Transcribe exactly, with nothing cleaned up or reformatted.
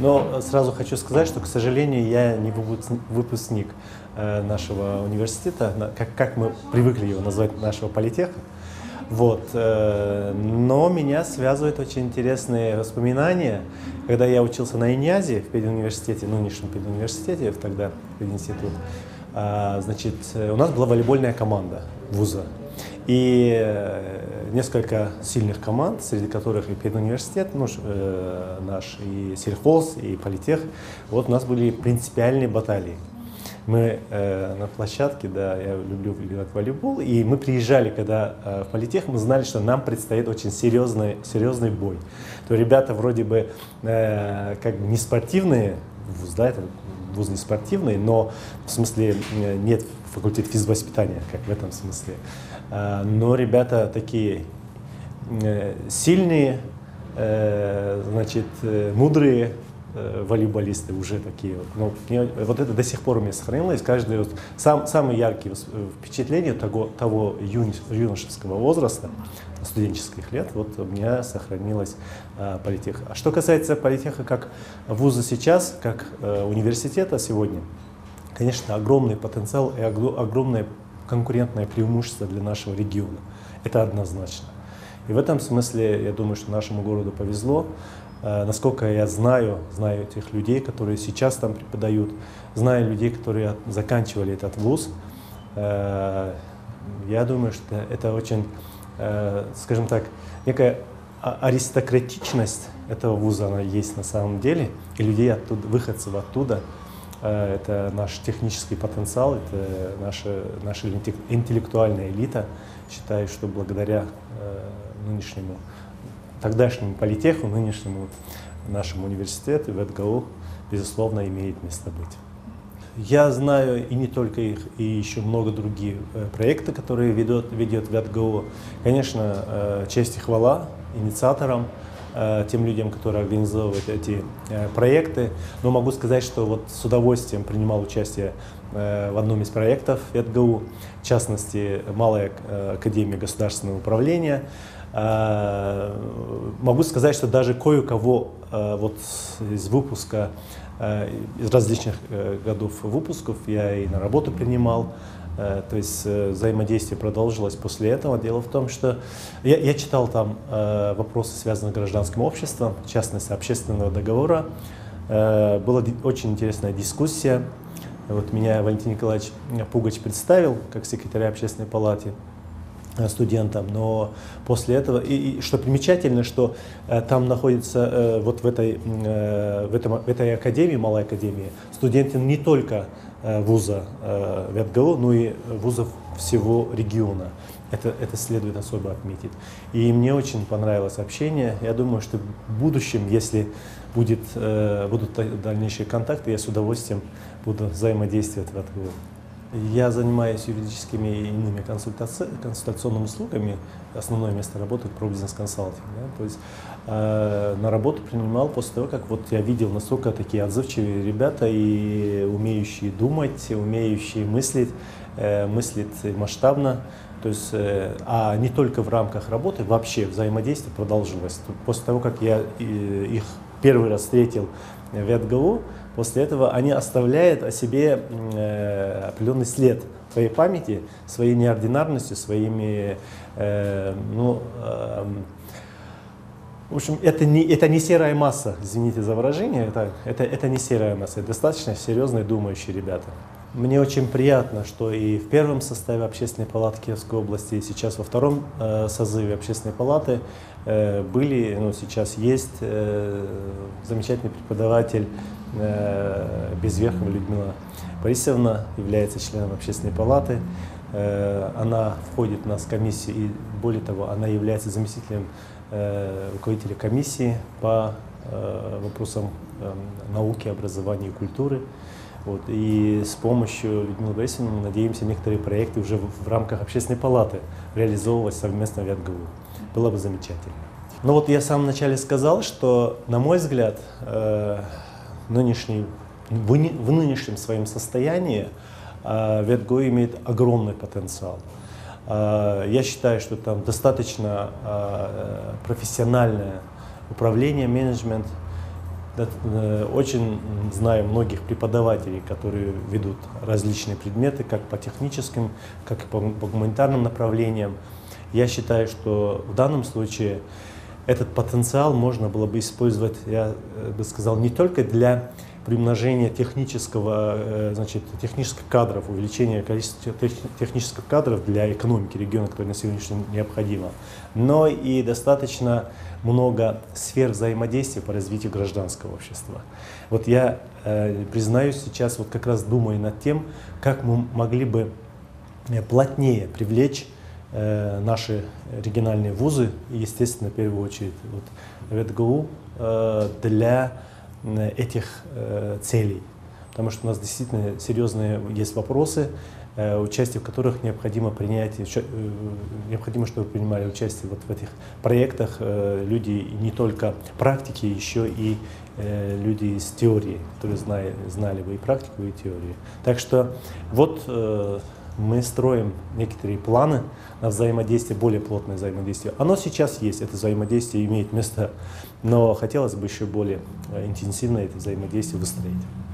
Но сразу хочу сказать, что, к сожалению, я не выпускник нашего университета, как, как мы привыкли его назвать, нашего политеха. Вот. Но меня связывают очень интересные воспоминания. Когда я учился на ИНЯЗе, в педуниверситете, нынешнем педуниверситете, тогда пединститут, значит, у нас была волейбольная команда вуза. И несколько сильных команд, среди которых и педуниверситет ну, наш, и сельхоз, и политех. Вот у нас были принципиальные баталии. Мы э, на площадке, да, я люблю играть в волейбол, и мы приезжали, когда э, в политех, мы знали, что нам предстоит очень серьезный, серьезный бой. То ребята вроде бы э, как бы не спортивные, вуз, да, это вуз не спортивный, но в смысле э, нет факультет физвоспитания, как в этом смысле. Э, но ребята такие э, сильные, э, значит, э, мудрые, волейболисты уже такие вот. Но мне, вот это до сих пор у меня сохранилось. Каждый вот, сам, самые яркие впечатления того, того юни, юношеского возраста, студенческих лет, вот у меня сохранилась а, политеха. А что касается политеха как вуза сейчас, как а, университета сегодня, конечно, огромный потенциал и огромное конкурентное преимущество для нашего региона. Это однозначно. И в этом смысле, я думаю, что нашему городу повезло. Насколько я знаю, знаю этих людей, которые сейчас там преподают, знаю людей, которые заканчивали этот вуз. Я думаю, что это очень, скажем так, некая аристократичность этого вуза, она есть на самом деле. И людей оттуда, выходцев оттуда, это наш технический потенциал, это наша, наша интеллектуальная элита. Считаю, что благодаря нынешнему тогдашнему политеху, нынешнему нашему университету, ВЭТГАУ, безусловно, имеет место быть. Я знаю и не только их, и еще много других э, проектов, которые ведет, ведет ВЭТГАУ. Конечно, э, честь и хвала инициаторам, э, тем людям, которые организовывают эти э, проекты. Но могу сказать, что вот с удовольствием принимал участие э, в одном из проектов ВЭТГАУ, в частности, Малая э, академия государственного управления. Могу сказать, что даже кое-кого вот из выпуска, из различных годов выпусков я и на работу принимал. То есть взаимодействие продолжилось после этого. Дело в том, что я, я читал там вопросы, связанные с гражданским обществом, в частности, общественного договора. Была очень интересная дискуссия. Вот меня Валентин Николаевич Пугач представил как секретаря общественной палаты студентам, но после этого, и, и что примечательно, что э, там находится э, вот в этой, э, в, этом, в этой академии, Малой академии, студенты не только э, вуза э, ВЭТГАУ, но и вузов всего региона. Это, это следует особо отметить. И мне очень понравилось общение. Я думаю, что в будущем, если будет, э, будут дальнейшие контакты, я с удовольствием буду взаимодействовать в ВЭТГАУ. Я занимаюсь юридическими и иными консультаци... консультационными услугами. Основное место работы – про бизнес-консалтинг. Да? То есть э, на работу принимал после того, как вот я видел, насколько такие отзывчивые ребята и умеющие думать, умеющие мыслить, э, мыслить масштабно. То есть, э, а не только в рамках работы, вообще взаимодействие продолжилось. После того, как я э, их первый раз встретил в ВЭТГАУ, после этого они оставляют о себе э, определенный след в своей памяти, своей неординарностью, своими, э, ну, э, в общем, это не, это не серая масса, извините за выражение, это, это, это не серая масса, это достаточно серьезные думающие ребята. Мне очень приятно, что и в первом составе Общественной палаты Киевской области, и сейчас во втором э, созыве Общественной палаты э, были, ну, сейчас есть э, замечательный преподаватель э, Безверхова Людмила Борисовна, является членом Общественной палаты. Э, она входит у нас в комиссию, и более того, она является заместителем э, руководителя комиссии по э, вопросам э, науки, образования и культуры. Вот, и с помощью Людмилы Борисовны мы надеемся некоторые проекты уже в, в рамках Общественной палаты реализовывать совместно в ВЭТГАУ. Было бы замечательно. Но вот я в самом начале сказал, что, на мой взгляд, э, нынешний, в, в нынешнем своем состоянии э, ВЭТГАУ имеет огромный потенциал. Э, я считаю, что там достаточно э, профессиональное управление, менеджмент, очень знаю многих преподавателей, которые ведут различные предметы, как по техническим, как и по гуманитарным направлениям. Я считаю, что в данном случае этот потенциал можно было бы использовать, я бы сказал, не только для приумножения технического, значит, технических кадров, увеличения количества технических кадров для экономики региона, которое на сегодняшний день необходимо, но и достаточно много сфер взаимодействия по развитию гражданского общества. Вот я э, признаюсь, сейчас вот как раз думаю над тем, как мы могли бы плотнее привлечь э, наши региональные вузы, и, естественно, в первую очередь вот, ВЭТГУ, э, для этих э, целей. Потому что у нас действительно серьезные есть вопросы, э, участие в которых необходимо принять, э, необходимо, чтобы принимали участие вот в этих проектах э, люди не только практики, еще и э, люди из теории, которые знали, знали бы и практику, и теорию. Так что вот э, мы строим некоторые планы на взаимодействие, более плотное взаимодействие. Оно сейчас есть, это взаимодействие имеет место, но хотелось бы еще более интенсивно это взаимодействие выстроить.